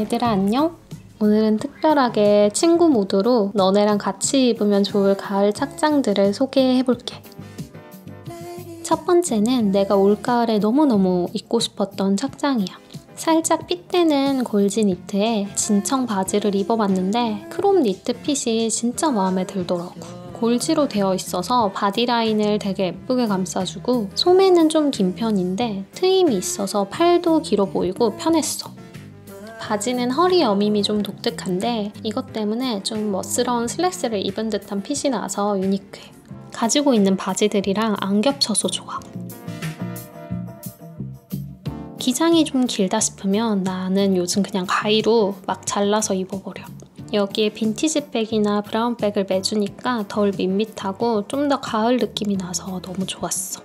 얘들아 안녕? 오늘은 특별하게 친구 모드로 너네랑 같이 입으면 좋을 가을 착장들을 소개해볼게. 첫 번째는 내가 올가을에 너무너무 입고 싶었던 착장이야. 살짝 핏대는 골지 니트에 진청 바지를 입어봤는데 크롭 니트 핏이 진짜 마음에 들더라고. 골지로 되어 있어서 바디라인을 되게 예쁘게 감싸주고 소매는 좀 긴 편인데 트임이 있어서 팔도 길어 보이고 편했어. 바지는 허리 여밈이 좀 독특한데 이것 때문에 좀 멋스러운 슬랙스를 입은 듯한 핏이 나서 유니크해. 가지고 있는 바지들이랑 안 겹쳐서 좋아. 기장이 좀 길다 싶으면 나는 요즘 그냥 가위로 막 잘라서 입어버려. 여기에 빈티지 백이나 브라운 백을 매주니까 덜 밋밋하고 좀 더 가을 느낌이 나서 너무 좋았어.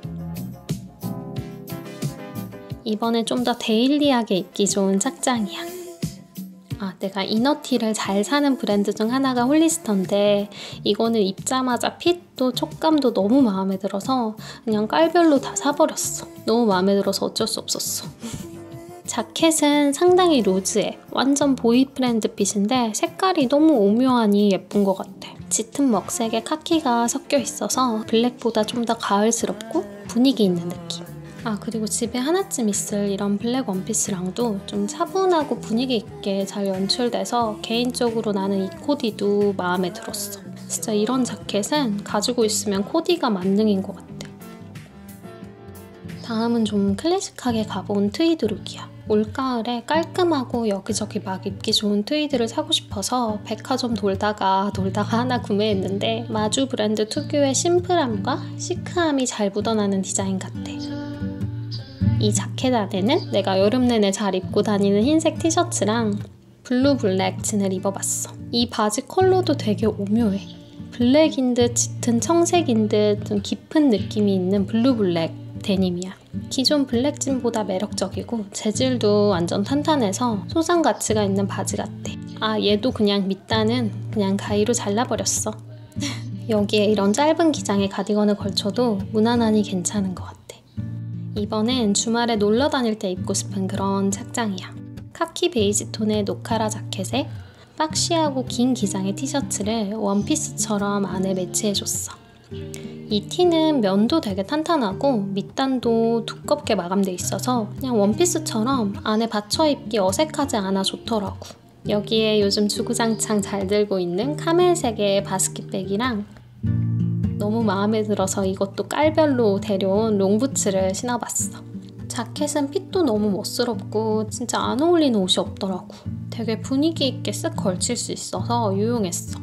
이번엔 좀 더 데일리하게 입기 좋은 착장이야. 내가 이너티를 잘 사는 브랜드 중 하나가 홀리스터인데 이거는 입자마자 핏도 촉감도 너무 마음에 들어서 그냥 깔별로 다 사버렸어. 너무 마음에 들어서 어쩔 수 없었어. 자켓은 상당히 루즈해. 완전 보이프렌드 핏인데 색깔이 너무 오묘하니 예쁜 것 같아. 짙은 먹색에 카키가 섞여 있어서 블랙보다 좀 더 가을스럽고 분위기 있는 느낌. 그리고 집에 하나쯤 있을 이런 블랙 원피스랑도 좀 차분하고 분위기 있게 잘 연출돼서 개인적으로 나는 이 코디도 마음에 들었어. 진짜 이런 자켓은 가지고 있으면 코디가 만능인 것 같아. 다음은 좀 클래식하게 가본 트위드 룩이야. 올가을에 깔끔하고 여기저기 막 입기 좋은 트위드를 사고 싶어서 백화점 돌다가 하나 구매했는데 마주 브랜드 특유의 심플함과 시크함이 잘 묻어나는 디자인 같아. 이 자켓 안에는 내가 여름 내내 잘 입고 다니는 흰색 티셔츠랑 블루 블랙 진을 입어봤어. 이 바지 컬러도 되게 오묘해. 블랙인 듯 짙은 청색인 듯 좀 깊은 느낌이 있는 블루 블랙 데님이야. 기존 블랙 진보다 매력적이고 재질도 완전 탄탄해서 소장 가치가 있는 바지 같아. 얘도 그냥 밑단은 그냥 가위로 잘라버렸어. 여기에 이런 짧은 기장의 가디건을 걸쳐도 무난하니 괜찮은 것 같아. 이번엔 주말에 놀러 다닐 때 입고 싶은 그런 착장이야. 카키 베이지 톤의 노카라 자켓에 박시하고 긴 기장의 티셔츠를 원피스처럼 안에 매치해줬어. 이 티는 면도 되게 탄탄하고 밑단도 두껍게 마감돼 있어서 그냥 원피스처럼 안에 받쳐 입기 어색하지 않아 좋더라고. 여기에 요즘 주구장창 잘 들고 있는 카멜색의 바스킷백이랑 너무 마음에 들어서 이것도 깔별로 데려온 롱부츠를 신어봤어. 자켓은 핏도 너무 멋스럽고 진짜 안 어울리는 옷이 없더라고. 되게 분위기 있게 쓱 걸칠 수 있어서 유용했어.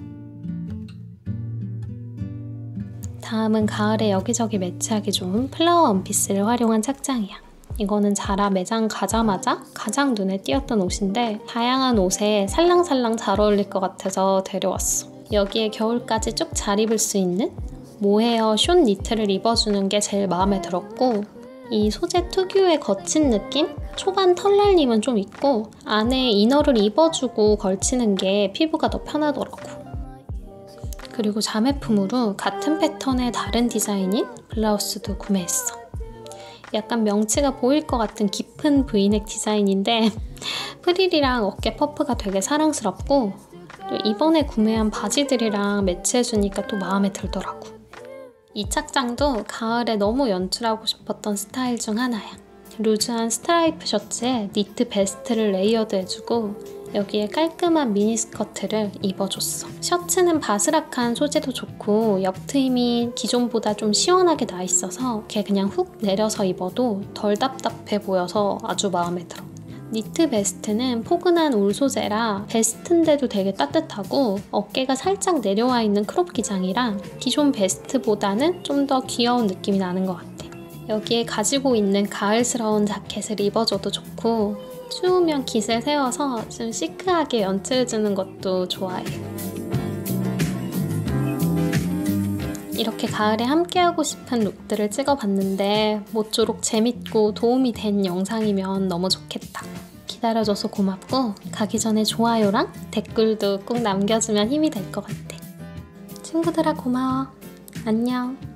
다음은 가을에 여기저기 매치하기 좋은 플라워 원피스를 활용한 착장이야. 이거는 자라 매장 가자마자 가장 눈에 띄었던 옷인데 다양한 옷에 살랑살랑 잘 어울릴 것 같아서 데려왔어. 여기에 겨울까지 쭉 잘 입을 수 있는 모헤어 숏 니트를 입어주는 게 제일 마음에 들었고 이 소재 특유의 거친 느낌? 초반 털날림은 좀 있고 안에 이너를 입어주고 걸치는 게 피부가 더 편하더라고. 그리고 자매품으로 같은 패턴의 다른 디자인인 블라우스도 구매했어. 약간 명치가 보일 것 같은 깊은 브이넥 디자인인데 프릴이랑 어깨 퍼프가 되게 사랑스럽고 또 이번에 구매한 바지들이랑 매치해주니까 또 마음에 들더라고. 이 착장도 가을에 너무 연출하고 싶었던 스타일 중 하나야. 루즈한 스트라이프 셔츠에 니트 베스트를 레이어드 해주고 여기에 깔끔한 미니스커트를 입어줬어. 셔츠는 바스락한 소재도 좋고 옆 트임이 기존보다 좀 시원하게 나 있어서 이렇게 그냥 훅 내려서 입어도 덜 답답해 보여서 아주 마음에 들어. 니트 베스트는 포근한 울 소재라 베스트인데도 되게 따뜻하고 어깨가 살짝 내려와 있는 크롭 기장이라 기존 베스트보다는 좀 더 귀여운 느낌이 나는 것 같아. 여기에 가지고 있는 가을스러운 자켓을 입어줘도 좋고 추우면 깃을 세워서 좀 시크하게 연출해주는 것도 좋아해. 이렇게 가을에 함께하고 싶은 룩들을 찍어봤는데 모쪼록 재밌고 도움이 된 영상이면 너무 좋겠다. 기다려줘서 고맙고 가기 전에 좋아요랑 댓글도 꼭 남겨주면 힘이 될 것 같아. 친구들아 고마워. 안녕.